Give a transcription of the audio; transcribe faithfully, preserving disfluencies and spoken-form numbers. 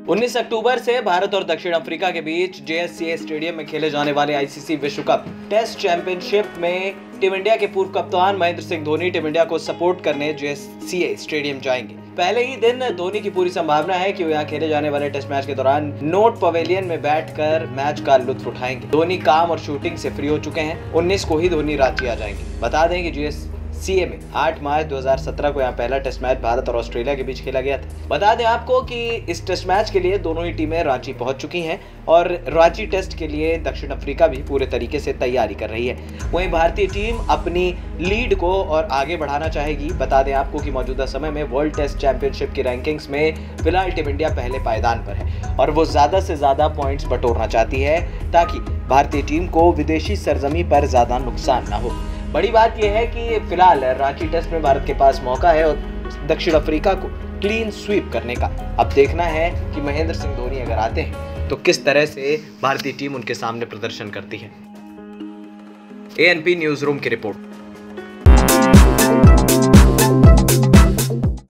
उन्नीस अक्टूबर से भारत और दक्षिण अफ्रीका के बीच जे एस सी ए स्टेडियम में खेले जाने वाले आई सी सी विश्व कप टेस्ट चैंपियनशिप में टीम इंडिया के पूर्व कप्तान महेंद्र सिंह धोनी टीम इंडिया को सपोर्ट करने जे एस सी ए स्टेडियम जाएंगे। पहले ही दिन धोनी की पूरी संभावना है कि वो यहाँ खेले जाने वाले टेस्ट मैच के दौरान नोट पवेलियन में बैठकर मैच का लुत्फ उठाएंगे। धोनी काम और शूटिंग से फ्री हो चुके हैं। उन्नीस को ही धोनी रांची आ जाएंगे। बता दें कि जे एस सी ए में आठ मार्च दो हज़ार सत्रह को यहाँ पहला टेस्ट मैच भारत और ऑस्ट्रेलिया के बीच खेला गया था। बता दें आपको कि इस टेस्ट मैच के लिए दोनों ही टीमें रांची पहुंच चुकी हैं और रांची टेस्ट के लिए दक्षिण अफ्रीका भी पूरे तरीके से तैयारी कर रही है। वहीं भारतीय टीम अपनी लीड को और आगे बढ़ाना चाहेगी। बता दें आपको कि मौजूदा समय में वर्ल्ड टेस्ट चैंपियनशिप की रैंकिंग्स में फिलहाल टीम इंडिया पहले पायदान पर है और वो ज्यादा से ज्यादा पॉइंट्स बटोरना चाहती है ताकि भारतीय टीम को विदेशी सरजमी पर ज्यादा नुकसान ना हो। बड़ी बात यह है कि फिलहाल रांची टेस्ट में भारत के पास मौका है और दक्षिण अफ्रीका को क्लीन स्वीप करने का। अब देखना है कि महेंद्र सिंह धोनी अगर आते हैं तो किस तरह से भारतीय टीम उनके सामने प्रदर्शन करती है। A N P news room की रिपोर्ट।